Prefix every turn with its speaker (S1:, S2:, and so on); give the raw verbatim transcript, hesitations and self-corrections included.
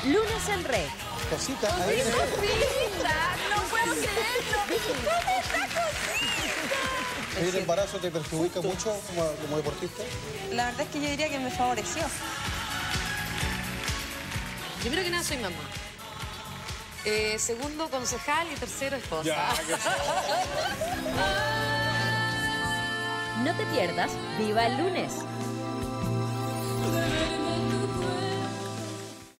S1: Lunes en Red.
S2: Cosita, a ver,
S3: ¡Cosita! ¡No puedo creerlo! ¿Dónde está Cosita?
S2: ¿el embarazo te perjudica mucho como, como deportista?
S3: La verdad es que yo diría que me favoreció.
S4: Primero que nada, soy mamá. Eh, segundo, concejal y tercero, esposa.
S2: Ya, que...
S1: No te pierdas Viva el Lunes.